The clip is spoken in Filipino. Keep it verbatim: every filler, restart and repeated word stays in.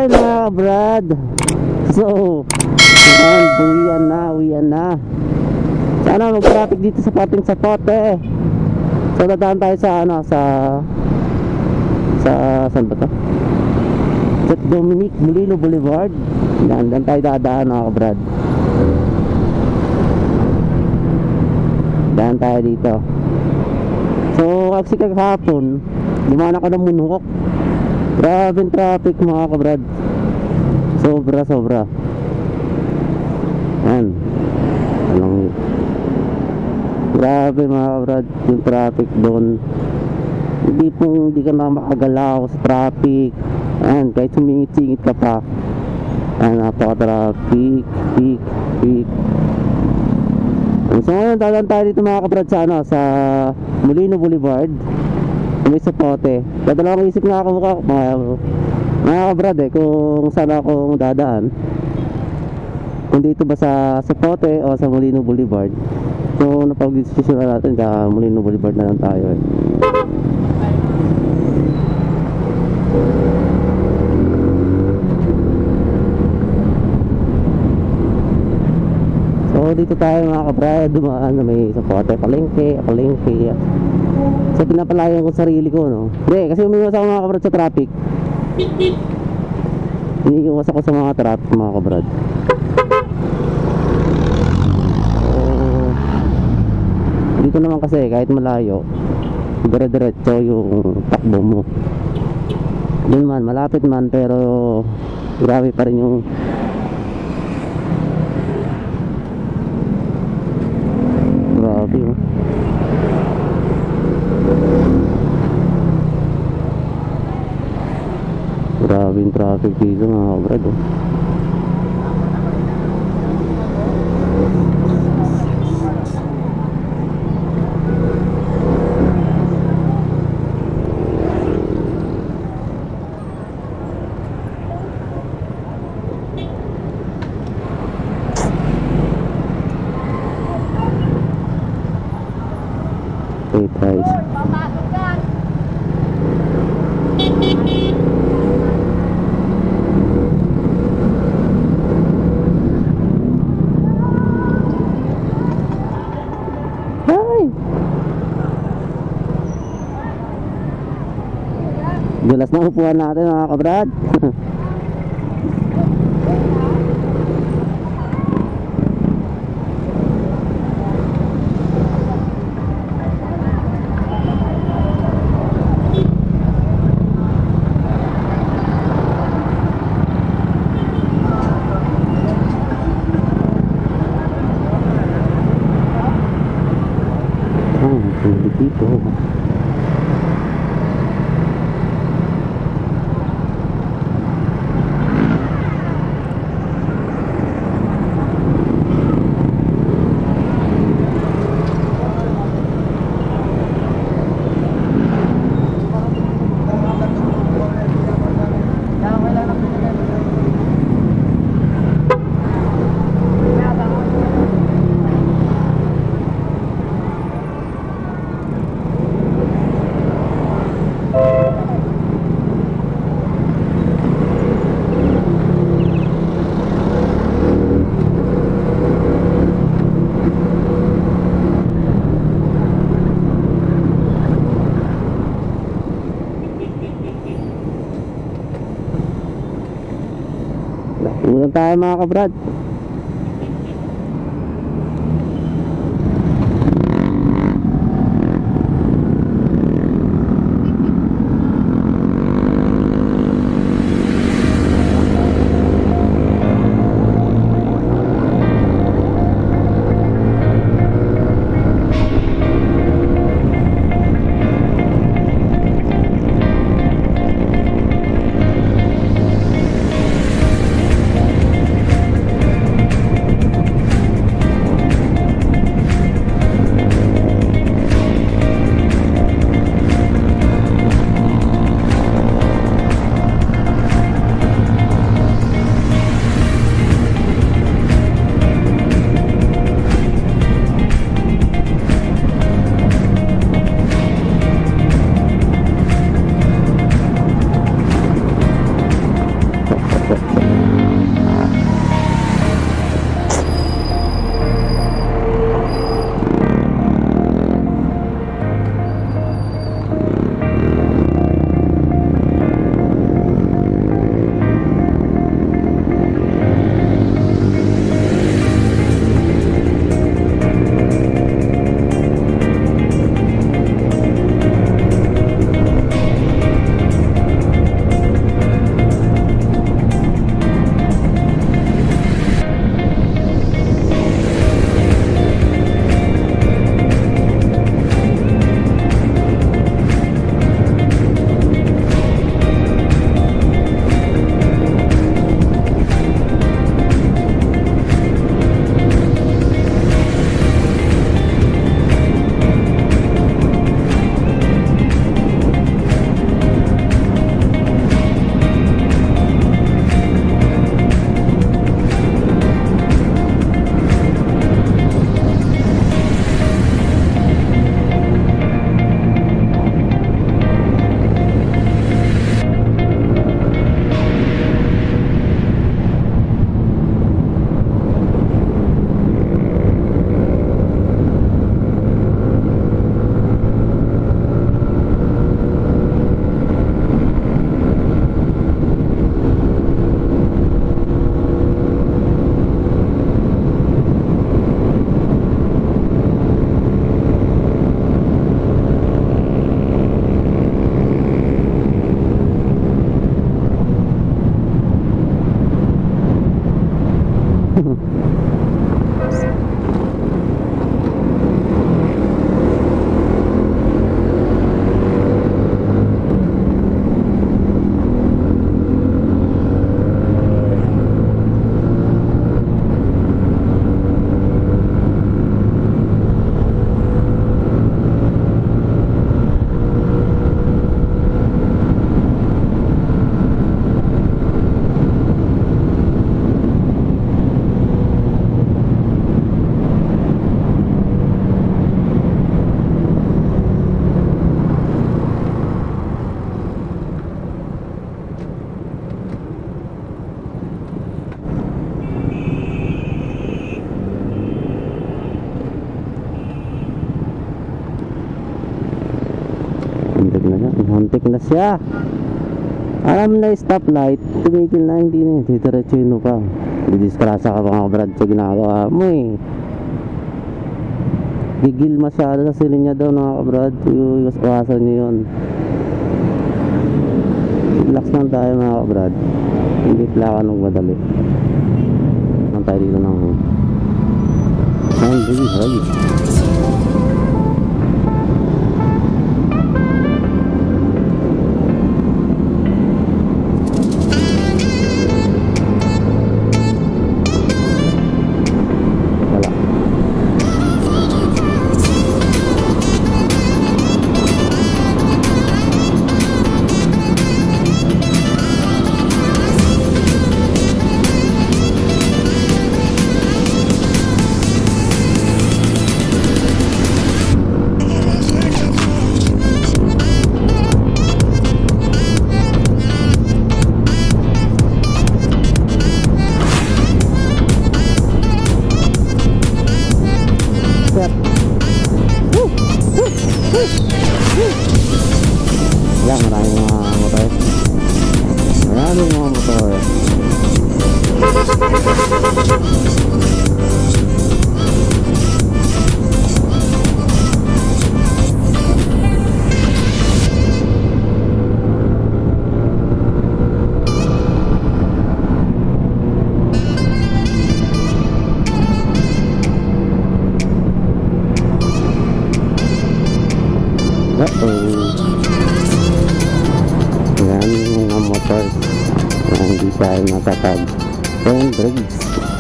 tayo mga Brad. So, ayan, uwian na, uwian na. Sana mag-traffic dito sa pating Zapote. So, dadaan tayo sa ano, sa sa, saan ba to? Sa Dominic Molino Boulevard. Yan, dan tayo dadaan mga Brad. Daan tayo dito. So, kasi kagahapon dumaan ako ng Munhok. Grabe yung traffic mga kabrad. Sobra sobra. Yan. Anong grabe mga kabrad yung traffic doon. Hindi pong hindi ka na makagalaw sa traffic. Yan, kahit sumingit-singit ka pa. Yan, napaka-traffic. Peak, peak. So ngayon dadaan tayo dito mga kabrad sa ano, sa Molino Boulevard. May Zapote. Dadalawang isip nga ako mukha mga, mga kabrad eh kung saan akong dadaan. Kung dito ba sa Zapote o sa Molino Boulevard. So napag-desisyon na natin ka Molino Boulevard na lang tayo eh. So dito tayo mga kabrad, dumaan na may Zapote, palengke, palengke. So pinapalayan ko sarili ko, no? Hindi, kasi umiwas ako mga kabrad sa traffic. Iniiwas ako sa mga traffic mga kabrad. So dito naman kasi kahit malayo, dire-diretso yung takbo mo. Doon man, malapit man pero grabe pa rin yung grabe oh. Grabe yung traffic dito mga kabrad oh. Okay, price. Dulas na upuan natin mga kabrad. Oh, dito. Ulan tayo mga kabrad. Muntik na siya, muntik na siya. Alam na yung stoplight, tumigil na, hindi na, didiretsuhin mo pa. Didiskrasa ka pa mga brad sa ginagawa mo eh. Gigil masyado sa linya daw mga kabrad, iwas-iwasan nyo yun. Relax lang tayo mga kabrad, hindi plakan ng madali. Lang tayo dito ng ayun, baby, hurry. Wala, maraming mga motor. Maraming mga motor. Uh-oh. Yan mga motor na hindi tayo matatag. Ten brakes.